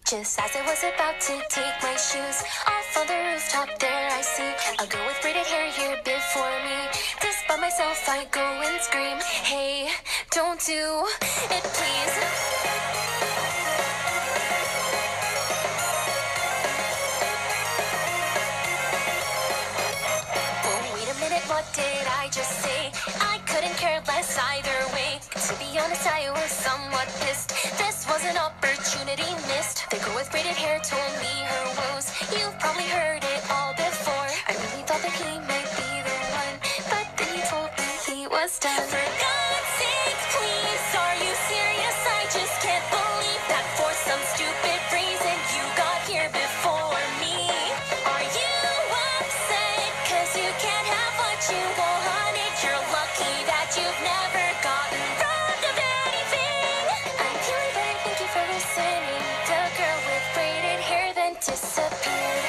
Just as I was about to take my shoes off on the rooftop, there I see a girl with braided hair here before me. Just by myself, I go and scream, hey, don't do it, please. Oh, wait a minute, what did I just say? I couldn't care less either way. To be honest, I was somewhat pissed. This was an opportunity missed. The girl with braided hair told me her woes. You've probably heard it all before. I really thought that he might be the one, but then he told me he was done. For God's sake, please, are you serious? I just can't believe that for some stupid reason you got here before me. Are you upset? 'Cause you can't have what you wanted. You're lucky that you've never gotten robbed of anything. I'm feeling better, thank you for listening. The girl with braided hair then disappeared.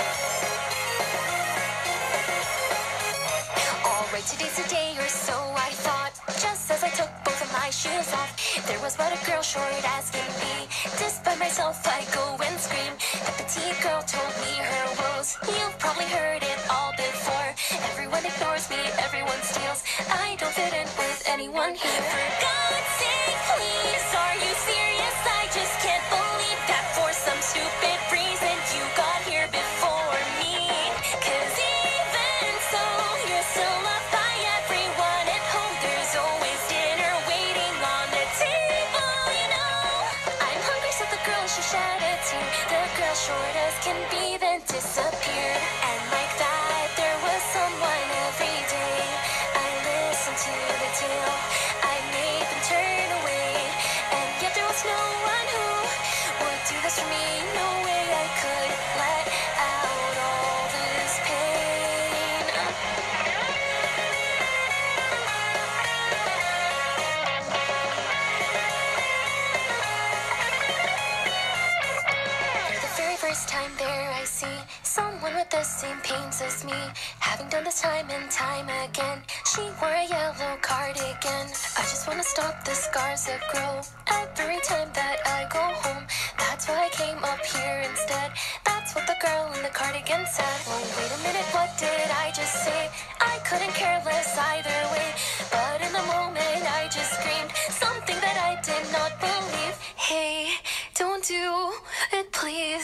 Alright, today's a day or so, I thought. Just as I took both of my shoes off, there was but a girl short as can be. Just by myself, I go and scream. The petite girl told me her woes. You've probably heard it all before. Everyone ignores me, everyone steals. I don't fit in with anyone here. For God's sake, please, are you serious? I just can't believe that for some stupid reason you got here before me. 'Cause even so, you're still loved by everyone at home. There's always dinner waiting on the table, you know. I'm hungry, so the girl she shed a tear. The girl short as can be then disappeared. And like that, there was someone every day. I listened to the tale. I made them turn away. And yet there was no one who would do this for me. No way I could let out all this pain. For the very first time there I see someone with the same pains as me. Having done this time and time again, she wore a yellow cardigan. I just wanna stop the scars that grow every time that I go home. That's why I came up here instead. That's what the girl in the cardigan said. Well, wait a minute, what did I just say? I couldn't care less either way. But in the moment I just screamed something that I did not believe. Hey, don't do it, please.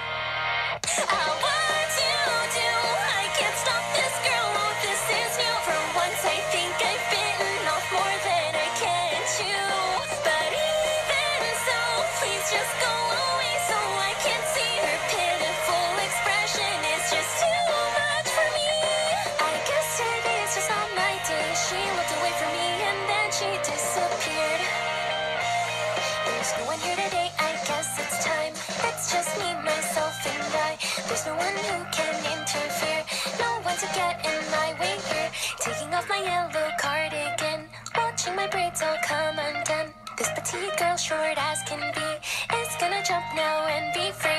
What you do? I can't stop this girl. Oh, this is new. For once, I think I've bitten off more than I can chew. But even so, please just go away so I can see her pitiful expression. It's just too much for me. I guess today is just not my day. She looked away from me and then she disappeared. There's no one here today, I guess it's time. It's just me, myself, and I. There's no one who can interfere. No one to get in my way here. Taking off my yellow cardigan, watching my braids all come undone. This petite girl, short as can be, is gonna jump now and be free.